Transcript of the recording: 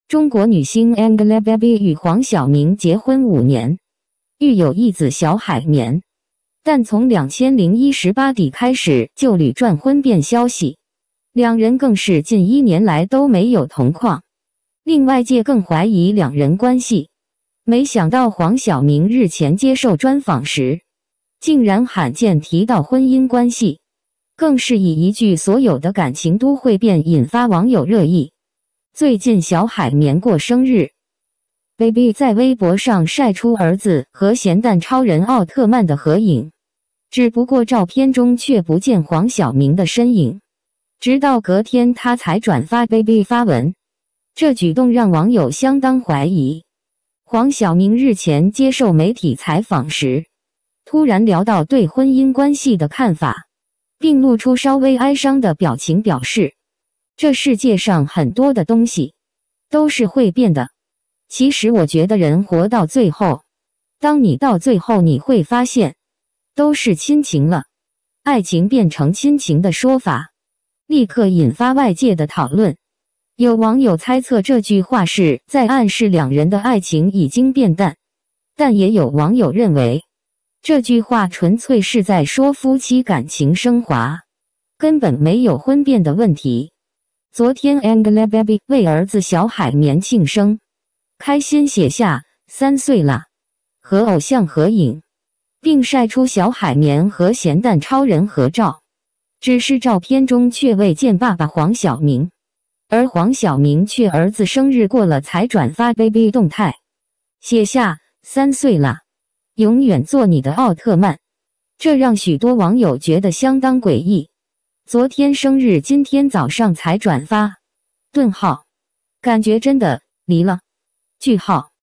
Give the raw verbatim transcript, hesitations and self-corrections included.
中国女星 Angelababy 与黄晓明结婚五年，育有一子小海绵，但从两千零一十八底开始就屡传婚变消息，两人更是近一年来都没有同框，令外界更怀疑两人关系。没想到黄晓明日前接受专访时，竟然罕见提到婚姻关系，更是以一句所有的感情都会变引发网友热议。最近小海绵过生日， Baby 在微博上晒出儿子和咸蛋超人奥特曼的合影，只不过照片中却不见黄晓明的身影，直到隔天他才转发 Baby 发文，这举动让网友相当怀疑。黄晓明日前接受媒体采访时，突然聊到对婚姻关系的看法，并露出稍微哀伤的表情，表示这世界上很多的东西都是会变的，其实我觉得人活到最后，当你到最后你会发现都是亲情了，爱情变成亲情的说法立刻引发外界的讨论。有网友猜测这句话是在暗示两人的爱情已经变淡，但也有网友认为这句话纯粹是在说夫妻感情升华，根本没有婚变的问题。昨天 Angelababy 为儿子小海绵庆生，开心写下三岁啦和偶像合影，并晒出小海绵和咸蛋超人合照，只是照片中却未见爸爸黄晓明，而黄晓明却儿子生日过了才转发 Baby 动态，写下三岁啦，永远做你的奥特曼，这让许多网友觉得相当诡异。昨天生日，今天早上才转发，顿号，感觉真的离了，句号。